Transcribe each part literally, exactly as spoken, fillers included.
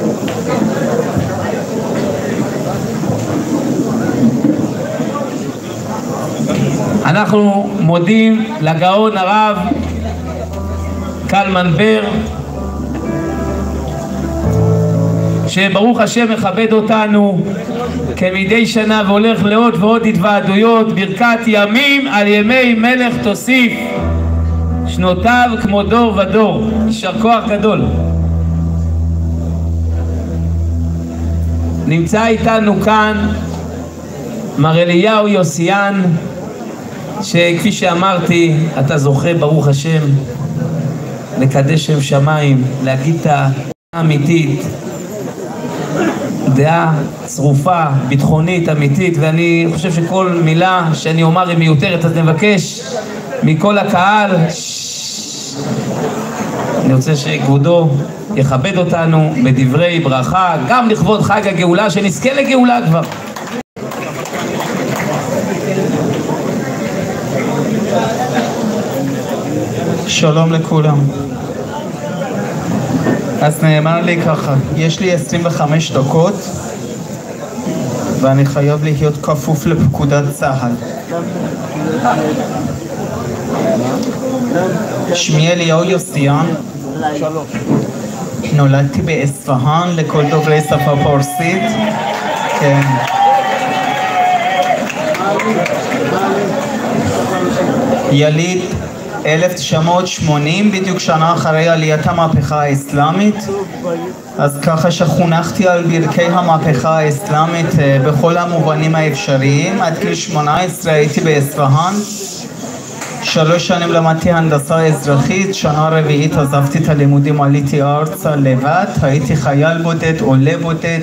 אנחנו מודים לגאון הרב קלמן בר, שברוך השם מכבד אותנו כמדי שנה והולך לעוד ועוד התוועדויות. ברכת ימים על ימי מלך תוסיף, שנותיו כמו דור ודור. יישר כוח גדול. נמצא איתנו כאן מר אליהו יוסיאן, שכפי שאמרתי, אתה זוכה ברוך השם לקדש שם שמיים, להגיד את האמיתית, דעה צרופה, ביטחונית, אמיתית, ואני חושב שכל מילה שאני אומר היא מיותרת, אז נבקש מכל הקהל, אני רוצה שכבודו יכבד אותנו בדברי ברכה, גם לכבוד חג הגאולה, שנזכה לגאולה כבר. שלום לכולם. אז נאמר לי ככה, יש לי עשרים וחמש דקות ואני חייב להיות כפוף לפקודת צה"ל. שמי אליהו יוסיאן, נולדתי באספהאן, לכל דוברי שפה פרסית. כן. יליד אלף תשע מאות שמונים, בדיוק שנה אחרי עליית המהפכה האסלאמית, אז ככה שחונכתי על ברכי המהפכה האסלאמית בכל המובנים האפשריים. עד גיל שמונה עשרה הייתי באספהאן, שלוש שנים למדתי הנדסה אזרחית, שנה רביעית עזבתי את הלימודים, עליתי ארצה לבד, הייתי חייל בודד, עולה בודד,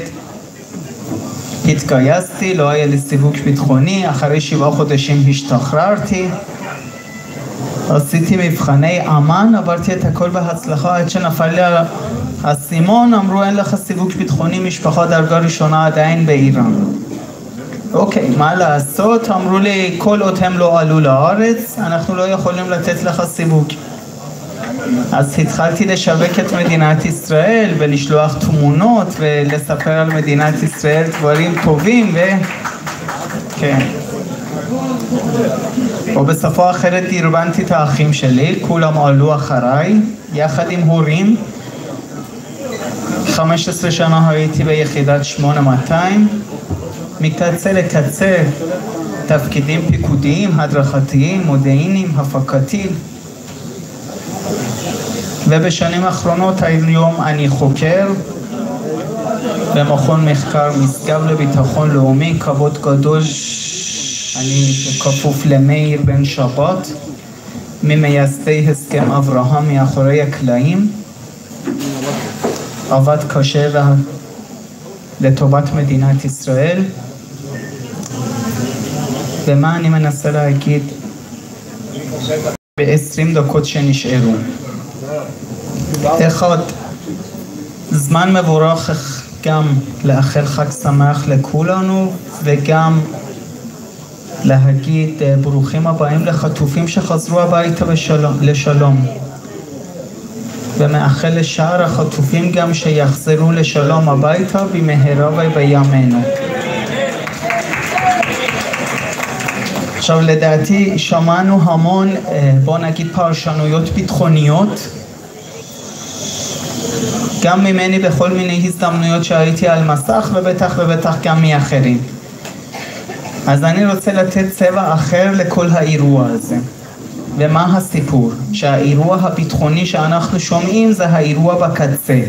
התגייסתי, לא היה לי סיווג ביטחוני, אחרי שבעה חודשים השתחררתי, עשיתי מבחני אמן, עברתי את הכל בהצלחה, עד שנפל לי הסימון, אמרו אין לך סיווג ביטחוני, משפחה דרגה ראשונה עדיין באיראן. אוקיי, מה לעשות? אמרו לי, כל עוד הם לא עלו לארץ, אנחנו לא יכולים לתת לך סיווג. אז התחלתי לשווק את מדינת ישראל, ולשלוח תמונות, ולספר על מדינת ישראל דברים טובים, ו... כן. או בשפה אחרת דרבנתי את האחים שלי, כולם עלו אחריי, יחד עם הורים. חמש עשרה שנה הייתי ביחידת שמונה מאתיים, מקצה לקצה, תפקידים פיקודיים, הדרכתיים, מודיעיניים, הפקתיים. ובשנים האחרונות היום אני חוקר במכון מחקר משגב לביטחון לאומי, כבוד גדול. אני כפוף למאיר בן שבת, ממייסדי הסכם אברהם מאחורי הקלעים. עבד קשה לטובת מדינת ישראל. ומה אני מנסה להגיד ב-עשרים דקות שנשארו? אחד, זמן מבורך גם לאחל חג שמח לכולנו, וגם להגיד ברוכים הבאים לחטופים שחזרו הביתה בשלום, לשלום. ומאחל לשאר החטופים גם שיחזרו לשלום הביתה במהרה ובימינו. עכשיו לדעתי שמענו המון, בוא נגיד פרשנויות ביטחוניות, גם ממני בכל מיני הזדמנויות שהייתי על מסך, ובטח ובטח גם מאחרים. אז אני רוצה לתת צבע אחר לכל האירוע הזה. ומה הסיפור? שהאירוע הביטחוני שאנחנו שומעים זה האירוע בקצה.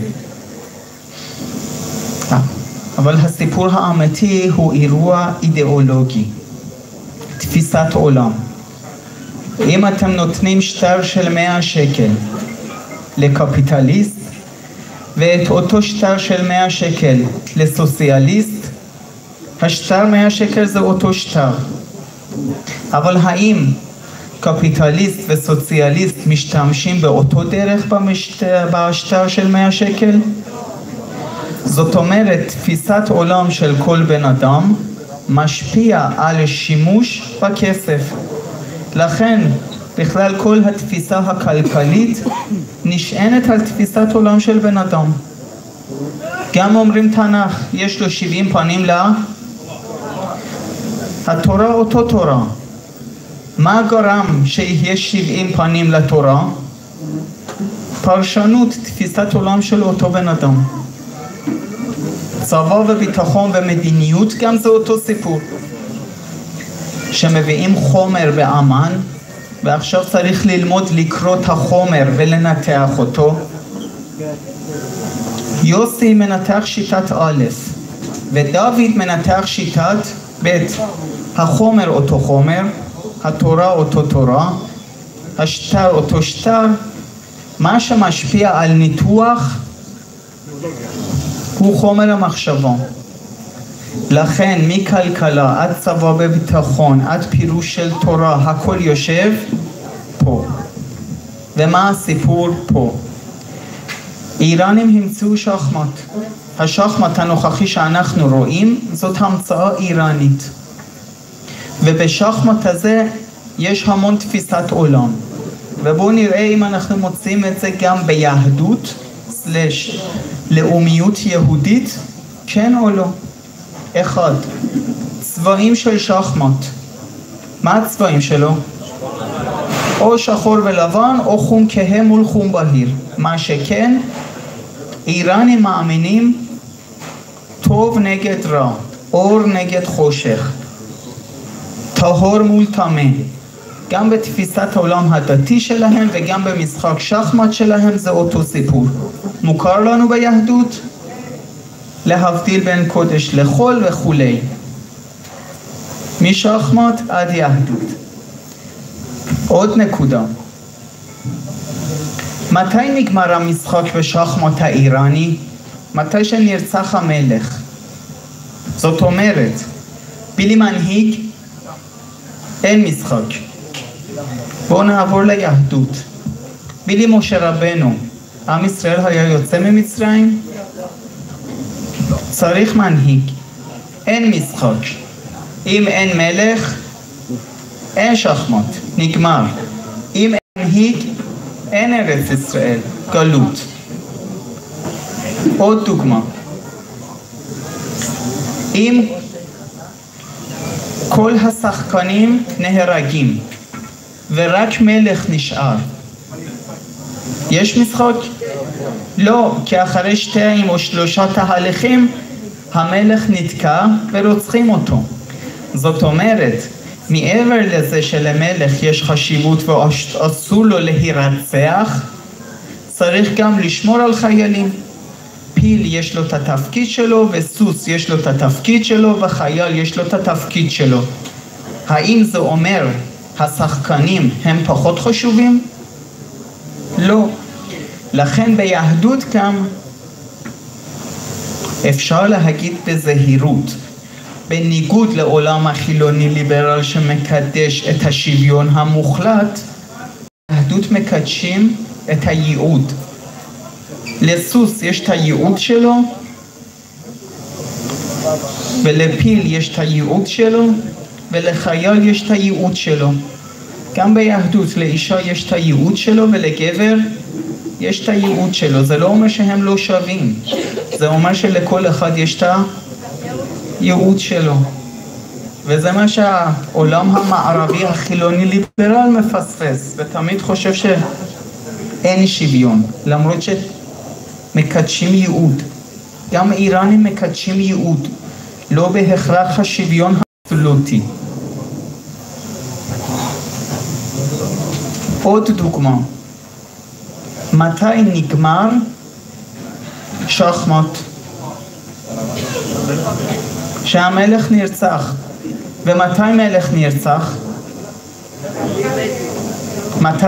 אבל הסיפור האמיתי הוא אירוע אידיאולוגי, תפיסת עולם. אם אתם נותנים שטר של מאה שקל לקפיטליסט, ואת אותו שטר של מאה שקל לסוציאליסט, השטר מאה שקל זה אותו שטר. אבל האם קפיטליסט וסוציאליסט משתמשים באותו דרך במשטר, בשטר של מאה שקל? זאת אומרת, תפיסת עולם של כל בן אדם משפיע על שימוש בכסף. לכן, בכלל כל התפיסה הכלכלית נשענת על תפיסת עולם של בן אדם. גם אומרים תנ"ך, יש לו שבעים פנים לה. התורה אותו תורה. מה גרם שיהיה שבעים פנים לתורה? פרשנות, תפיסת עולם של אותו בן אדם. צבא וביטחון ומדיניות גם זה אותו סיפור. שמביאים חומר באמן, ועכשיו צריך ללמוד לקרוא את החומר ולנתח אותו. יוסי מנתח שיטת א', ודוד מנתח שיטת ב'. החומר אותו חומר, התורה אותו תורה, השטר אותו שטר. מה שמשפיע על ניתוח הוא חומר המחשבה. לכן מכלכלה עד צבא בביטחון עד פירוש של תורה הכל יושב פה. ומה הסיפור פה? איראנים המציאו שחמט. השחמט הנוכחי שאנחנו רואים זאת המצאה איראנית. ובשחמט הזה יש המון תפיסת עולם. ובואו נראה אם אנחנו מוצאים את זה גם ביהדות סלש לאומיות יהודית, כן או לא. אחד, צבעים של שחמט. מה הצבעים שלו? או שחור ולבן או חום כהה מול חום בהיר. מה שכן, איראנים מאמינים טוב נגד רע, אור נגד חושך, טהור מול טמא. גם בתפיסת העולם הדתי שלהם וגם במשחק שחמט שלהם זה אותו סיפור. מוכר לנו ביהדות להבדיל בין קודש לחול וכולי. משחמט עד יהדות. עוד נקודה. מתי נגמר המשחק בשחמט האיראני? מתי שנרצח המלך. זאת אומרת, בלי מנהיג אין משחק. בואו נעבור ליהדות. בלי משה רבנו, עם ישראל היה יוצא ממצרים? צריך מנהיג. אין משחק. אם אין מלך, אין שחמט. נגמר. אם אין מנהיג, אין ארץ ישראל. גלות. עוד דוגמה. אם כל השחקנים נהרגים ורק מלך נשאר, יש משחק? לא, כי אחרי שתיים או שלושה תהליכים המלך נתקע ורוצחים אותו. זאת אומרת, מעבר לזה שלמלך יש חשיבות ואסור לו להירצח, צריך גם לשמור על חיילים. פיל יש לו את התפקיד שלו, וסוס יש לו את התפקיד שלו, וחייל יש לו את התפקיד שלו. האם זה אומר השחקנים הם פחות חשובים? לא. לכן ביהדות גם אפשר להגיד בזהירות, בניגוד לעולם החילוני ליברל שמקדש את השוויון המוחלט, ביהדות מקדשים את הייעוד. לסוס יש את הייעוד שלו, ולפיל יש את הייעוד שלו, ולחייל יש את הייעוד שלו. גם ביהדות לאישה יש את הייעוד שלו, ולגבר יש את הייעוד שלו. זה לא אומר שהם לא שווים, זה אומר שלכל אחד יש את הייעוד שלו. וזה מה שהעולם המערבי החילוני ליברל מפספס, ותמיד חושב שאין שוויון, למרות שמקדשים ייעוד. גם איראנים מקדשים ייעוד, לא בהכרח השוויון האבסולוטי. עוד דוגמה, מתי נגמר שחמט? שהמלך נרצח. ומתי מלך נרצח? מתי?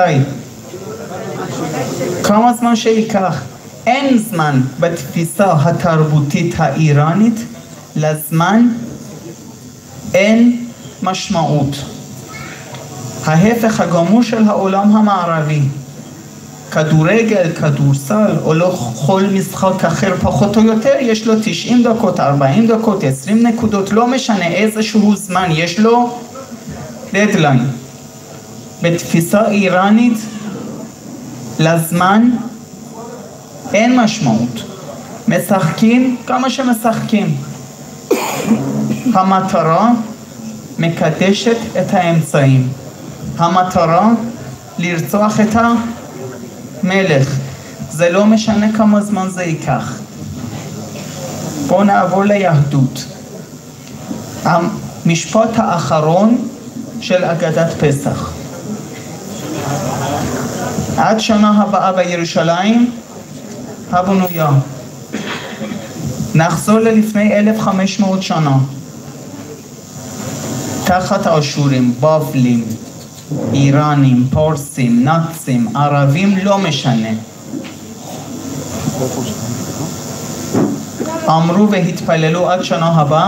כמה זמן שיקח? אין זמן בתפיסה התרבותית האיראנית, לזמן אין משמעות. ההפך הגמור של העולם המערבי. כדורגל, כדורסל, או לא כל משחק אחר פחות או יותר, יש לו תשעים דקות, ארבעים דקות, עשרים נקודות, לא משנה איזשהו זמן, יש לו דדליין. בתפיסה איראנית, לזמן אין משמעות. משחקים כמה שמשחקים. המטרה מקדשת את האמצעים. המטרה לרצוח את המלך. זה לא משנה כמה זמן זה ייקח. בואו נעבור ליהדות. המשפט האחרון של אגדת פסח. עד שנה הבאה בירושלים הבנויה. נחזור ללפני אלף וחמש מאות שנה. תחת האשורים, בבלים, איראנים, פרסים, נאצים, ערבים, לא משנה. אמרו והתפללו עד שנה הבאה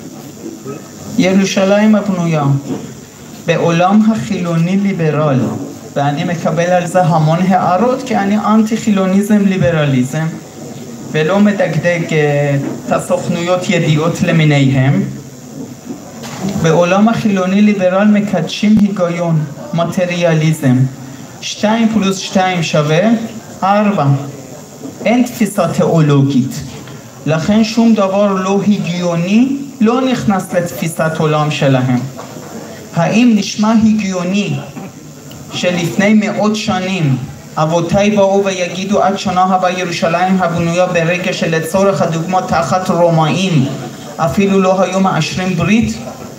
ירושלים הבנויה. בעולם החילוני ליברל, ואני מקבל על זה המון הערות כי אני אנטי חילוניזם ליברליזם ולא מדגדג את הסוכנויות ידיעות למיניהם. בעולם החילוני ליברל מקדשים היגיון, מטריאליזם. שתיים פלוס שתיים שווה ארבע. אין תפיסה תיאולוגית. לכן שום דבר לא הגיוני לא נכנס לתפיסת עולם שלהם. האם נשמע הגיוני שלפני מאות שנים אבותיי באו ויגידו עד שנה הבאה ירושלים הבנויה ברגע שלצורך הדוגמה תחת רומאים אפילו לא היו מאשרים ברית?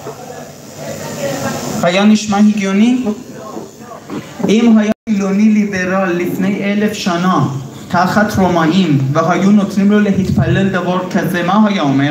היה נשמע הגיוני? אם היה חילוני ליברל לפני אלף שנה תחת רומאים והיו נותנים לו להתפלל דבר כזה, מה היה אומר?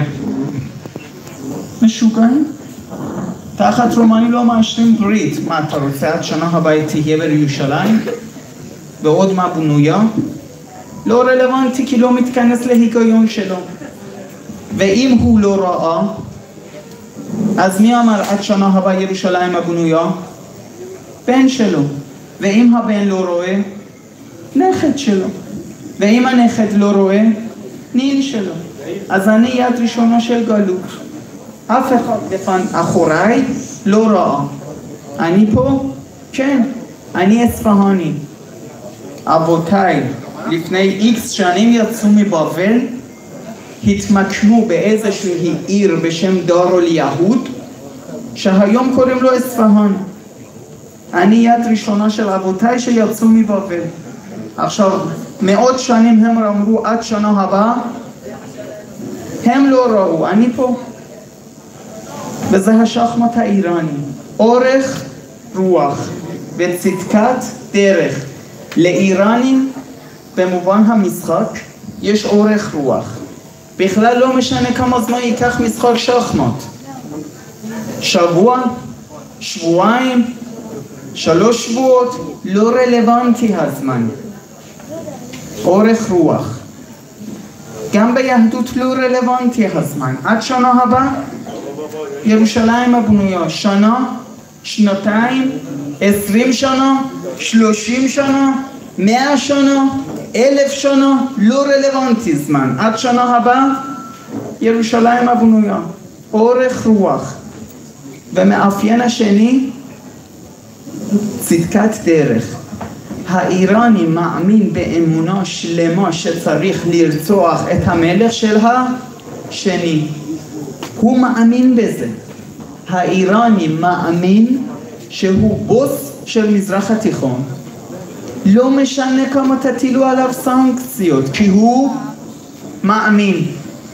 משוגעים? תחת רומאים לא מאשרים ברית. מה אתה רוצה עד שנה הבאה תהיה בירושלים? ועוד מה בנויה? לא רלוונטי כי לא מתכנס להיגיון שלו. ואם הוא לא ראה, אז מי אמר עד שנה הבאה ירושלים הבנויה? בן שלו. ואם הבן לא רואה, נכד שלו. ואם הנכד לא רואה, נין שלו. אז אני יד ראשונה של גלות. אף אחד לפן אחוריי לא ראה. אני פה? כן. אני אספהני. אבותיי לפני איקס שנים יצאו מבבל, התמקמו באיזושהי עיר בשם דאר אל-יהוד, שהיום קוראים לו אספהן. אני יד ראשונה של אבותיי שיצאו מבבל. עכשיו, מאות שנים הם אמרו עד שנה הבאה, הם לא ראו, אני פה. וזה השחמט האיראני. אורך רוח וצדקת דרך. לאיראנים במובן המשחק יש אורך רוח. בכלל לא משנה כמה זמן ייקח משחק שחמט. שבוע, שבועיים, שלוש שבועות, לא רלוונטי הזמן. אורך רוח. גם ביהדות לא רלוונטי הזמן. עד שנה הבאה ירושלים הבנויה. שנה, שנתיים, עשרים שנה, שלושים שנה, מאה שנה, אלף שנה, לא רלוונטי זמן. עד שנה הבאה ירושלים הבנויה. אורך רוח. ומאפיין השני, צדקת דרך. האיראני מאמין באמונה שלמה שצריך לרצוח את המלך של השני. הוא מאמין בזה. האיראני מאמין שהוא בוס של מזרח התיכון. לא משנה כמה תטילו עליו סנקציות, כי הוא מאמין.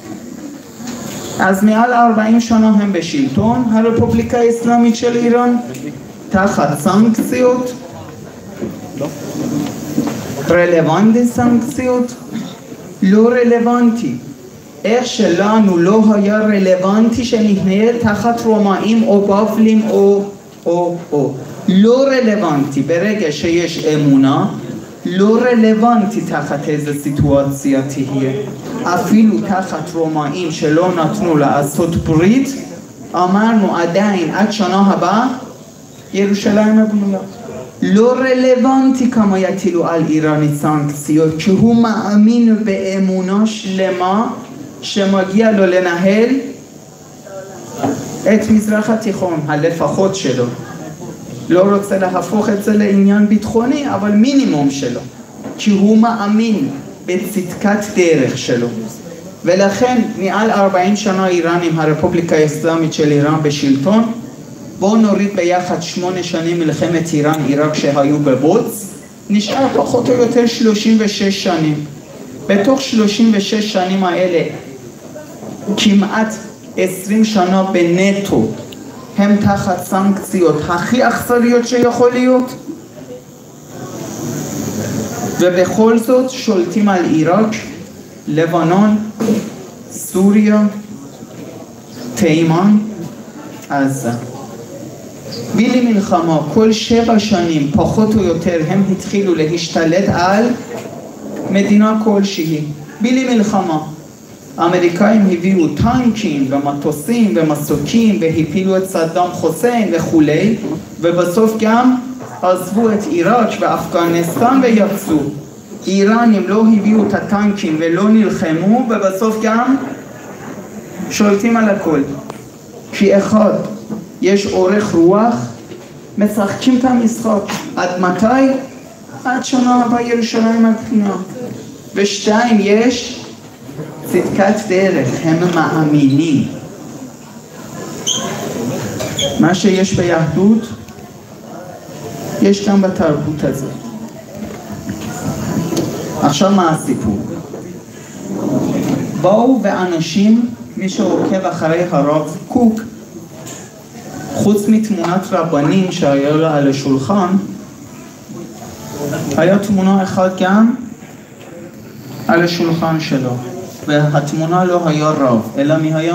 אז מעל ארבעים שנה הם בשלטון, הרפובליקה האסלאמית של איראן, תחת סנקציות. רלוונטי סנקציות? לא רלוונטי. איך שלנו לא היה רלוונטי שנתנהל תחת רומאים או בבלים או או או. לא רלוונטי. ברגע שיש אמונה, לא רלוונטי תחת איזה סיטואציה תהיה. אפילו תחת רומאים שלא נתנו לעשות ברית, אמרנו עדיין עד שנה הבאה ירושלים הבנויה. לא רלוונטי כמה יטילו על איראני סנקציות, כי הוא מאמין באמונה שלמה שמגיע לו לנהל את מזרח התיכון, הלפחות שלו. לא רוצה להפוך את זה לעניין ביטחוני, אבל מינימום שלו, כי הוא מאמין בצדקת דרך שלו. ולכן מעל ארבעים שנה איראן עם הרפובליקה האסלאמית של איראן בשלטון. בואו נוריד ביחד שמונה שנים מלחמת איראן עיראק שהיו בבוץ, נשאר פחות או יותר שלושים ושש שנים. בתוך שלושים ושש שנים האלה כמעט עשרים שנה בנטו הם תחת סנקציות הכי אכזריות שיכול להיות, ובכל זאת שולטים על עיראק, לבנון, סוריה, תימן, עזה. בלי מלחמה כל שבע שנים פחות או יותר הם התחילו להשתלט על מדינה כלשהי. בלי מלחמה האמריקאים הביאו טנקים ומטוסים ומסוקים והפילו את סדאם חוסיין וכולי, ובסוף גם עזבו את עיראק ואפגניסטן ויצאו. איראנים לא הביאו את הטנקים ולא נלחמו, ובסוף גם שולטים על הכל. כי אחד, יש אורך רוח, משחקים את המשחק. עד מתי? עד שנה הבאה ירושלים על תחינה. ושתיים, יש צדקת דרך, הם מאמינים. מה שיש ביהדות, יש גם בתרבות הזאת. עכשיו מה הסיפור? באו ואנשים, מי שעוקב אחרי הרב קוק, חוץ מתמונת רבנים שהיה לה על השולחן, היה תמונה אחת גם על השולחן שלו, והתמונה לא היה רב, אלא מי היה?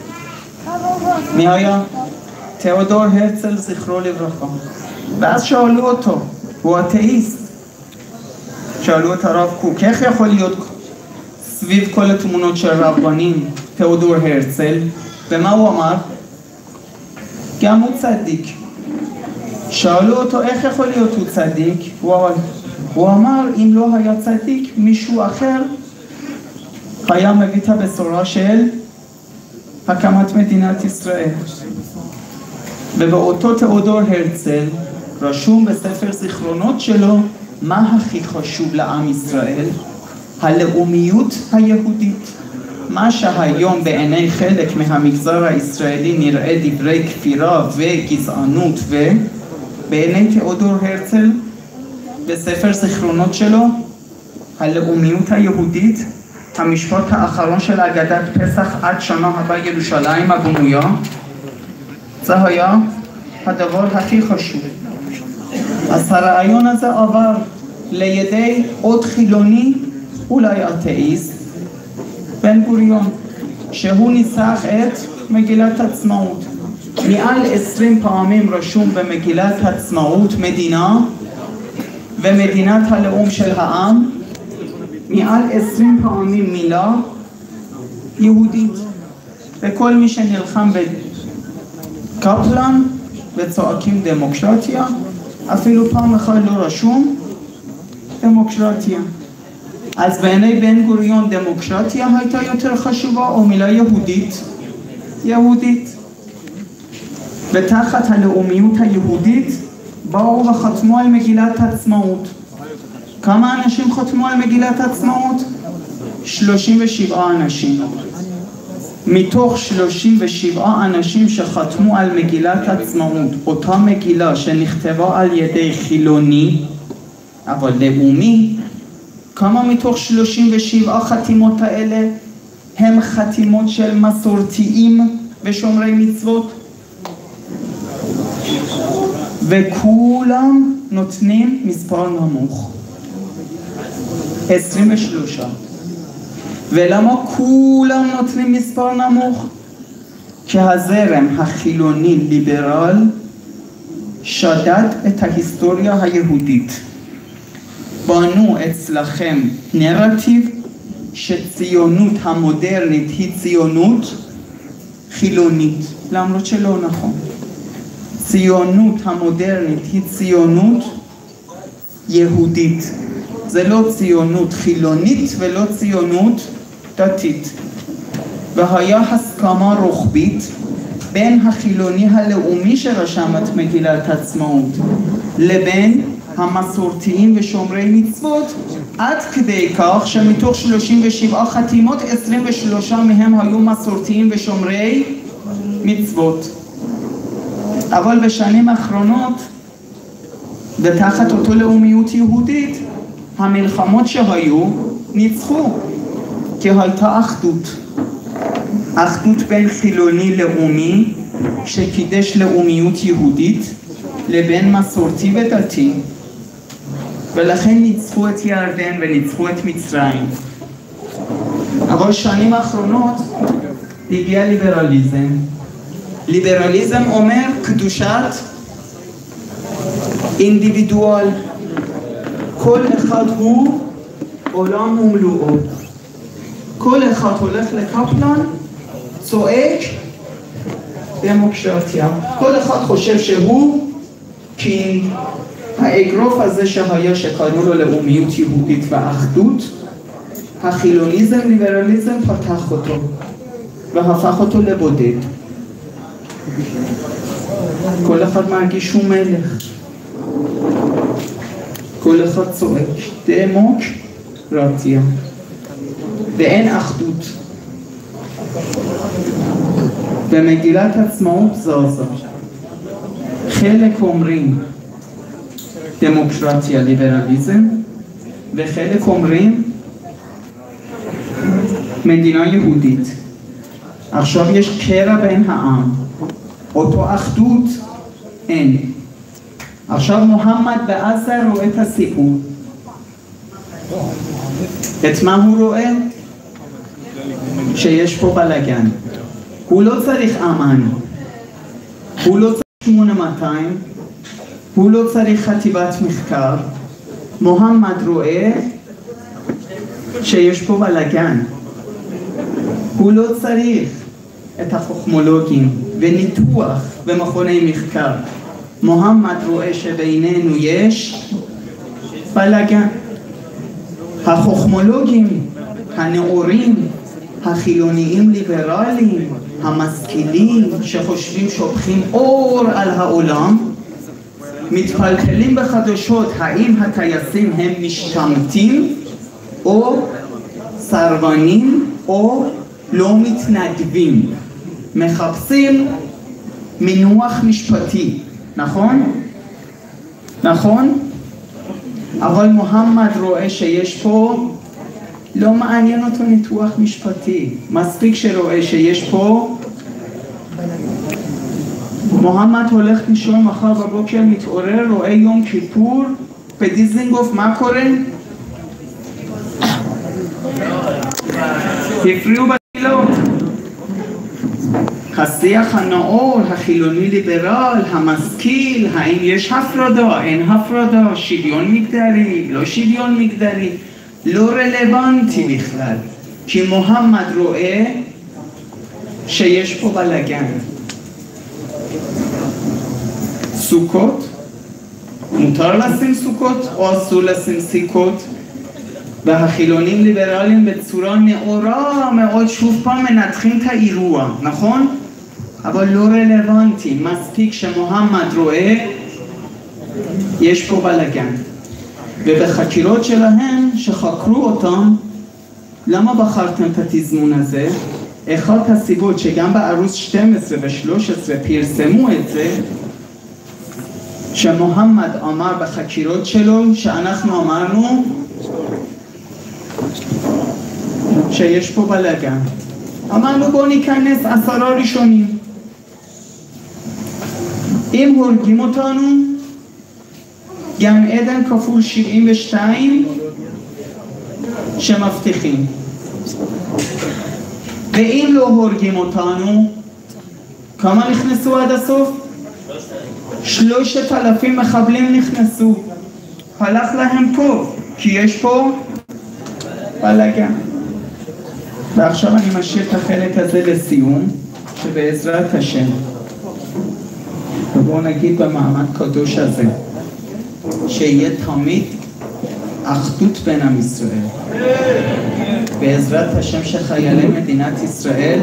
מי היה? תיאודור הרצל זכרו לברכה. ואז שאלו אותו, הוא אתאיסט, שאלו את הרב קוק, איך יכול להיות סביב כל התמונות של רבנים תיאודור הרצל? ומה הוא אמר? גם הוא צדיק. שאלו אותו איך יכול להיות הוא צדיק? הוא, הוא אמר אם לא היה צדיק מישהו אחר היה מביא את הבשורה של הקמת מדינת ישראל. ובאותו תיאודור הרצל רשום בספר זיכרונות שלו מה הכי חשוב לעם ישראל? הלאומיות היהודית. מה שהיום בעיני חלק מהמגזר הישראלי נראה דברי כפירה וגזענות, ובעיני תיאודור הרצל בספר זיכרונות שלו הלאומיות היהודית, המשפט האחרון של אגדת פסח עד שנה הבאה ירושלים הבנויה, זה היה הדבר הכי חשוב. אז הרעיון הזה עבר לידי עוד חילוני, אולי אתאיסט, בן גוריון, שהוא ניסח את מגילת עצמאות. מעל עשרים פעמים רשום במגילת עצמאות מדינה ומדינת הלאום של העם, מעל עשרים פעמים מילה יהודית. וכל מי שנלחם בקפלן וצועקים דמוקרטיה, אפילו פעם אחת לא רשום דמוקרטיה. אז בעיני בן גוריון דמוקרטיה הייתה יותר חשובה או מילה יהודית? יהודית. ותחת הלאומיות היהודית באו וחתמו על מגילת עצמאות. כמה אנשים חתמו על מגילת עצמאות? שלושים ושבעה אנשים. מתוך שלושים ושבעה אנשים שחתמו על מגילת עצמאות, אותה מגילה שנכתבה על ידי חילוני אבל לאומי, כמה מתוך שלושים ושבעה חתימות האלה הם חתימות של מסורתיים ושומרי מצוות? וכולם נותנים מספר נמוך, עשרים ושלוש. ולמה כולם נותנים מספר נמוך? כי הזרם החילוני ליברל שדד את ההיסטוריה היהודית. בנו אצלכם נרטיב שציונות המודרנית היא ציונות חילונית, למרות שלא נכון. ציונות המודרנית היא ציונות יהודית. זה לא ציונות חילונית ולא ציונות דתית. והיה הסכמה רוחבית בין החילוני הלאומי שרשם את מגילת העצמאות לבין המסורתיים ושומרי מצוות עד כדי כך שמתוך שלושים ושבע חתימות, עשרים ושלוש מהם היו מסורתיים ושומרי מצוות. אבל בשנים האחרונות, ותחת אותו לאומיות יהודית, המלחמות שהיו ניצחו, כי הייתה אחדות. אחדות בין חילוני לאומי, שקידש לאומיות יהודית, לבין מסורתי ודתי, ולכן ניצחו את ירדן וניצחו את מצרים. אבל שנים האחרונות הגיע ליברליזם. ליברליזם אומר קדושת אינדיבידואל. כל אחד הוא עולם ומלואו. כל אחד הולך לקפלן, צועק דמוקרטיה. כל אחד חושב שהוא קינג. האגרוף הזה שהיה שקראו לו לאומיות יהודית ואחדות, החילוניזם, ליברליזם פתח אותו והפך אותו לבודד. כל אחד מרגיש שהוא מלך. כל אחד צועק דמוקרטיה. ואין אחדות. במגילת עצמאות זזה. חלק אומרים דמוקרטיה, ליברליזם, וחלק אומרים מדינה יהודית. עכשיו יש קרע בין העם. אותו אחדות אין. עכשיו מוחמד בעזה רואה את הסיפור. את מה הוא רואה? שיש פה בלגן. הוא לא צריך אמן. הוא לא צריך שמונה מאתיים. הוא לא צריך חטיבת מחקר. מוחמד רואה שיש פה בלגן. הוא לא צריך את החוכמולוגים וניתוח במכוני מחקר. מוחמד רואה שבינינו יש בלגן. החוכמולוגים, הנאורים, החילוניים ליברליים, המשכילים שחושבים שופכים אור על העולם, מתפלפלים בחדשות האם הטייסים הם משתמטים או סרבנים או לא מתנדבים. מחפשים מינוח משפטי, נכון? נכון? אבל מוחמד רואה שיש פה, לא מעניין אותו ניתוח משפטי. מספיק שרואה שיש פה, מוחמד הולך לישון מחר בבוקר, מתעורר, רואה יום כיפור, בדיזנגוף, מה קורה? הפריעו בתפילות. השיח הנאור, החילוני ליברל, המשכיל, האם יש הפרדה, אין הפרדה, שוויון מגדרי, לא שוויון מגדרי, לא רלוונטי בכלל. כי מוחמד רואה שיש פה בלגן. סוכות, מותר לשים סוכות או אסור לשים סיכות? והחילונים ליברליים בצורה נאורה מאוד שוב פעם מנתחים את האירוע, נכון? אבל לא רלוונטי. מספיק שמוחמד רואה יש פה בלגן. ובחקירות שלהם שחקרו אותם, למה בחרתם את התזמון הזה? אחת הסיבות שגם בערוץ שתים עשרה ו-שלוש עשרה פרסמו את זה, שמוחמד אמר בחקירות שלו שאנחנו אמרנו שיש פה בלגן. אמרנו בוא ניכנס עשרה ראשונים. אם הורגים אותנו, גן עדן כפול שבעים ושתיים שמבטיחים. ואם לא הורגים אותנו, כמה נכנסו עד הסוף? שלושת אלפים מחבלים נכנסו. הלך להם טוב, כי יש פה בלגן. ועכשיו אני משאיר את החלק הזה לסיום, שבעזרת השם, ובואו נגיד במעמד קדוש הזה, שיהיה תמיד אחדות בין עם ישראל. בעזרת השם שחיילי מדינת ישראל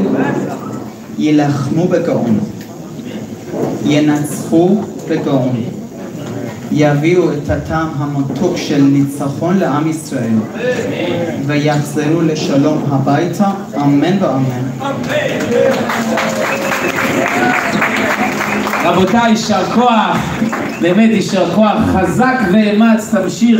ילחמו בגאון, ינצחו בגאון, יביאו את הטעם המתוק של ניצחון לעם ישראל ויחזרו לשלום הביתה, אמן ואמן. רבותיי, יישר כוח, באמת יישר כוח, חזק ואמץ, תמשיך.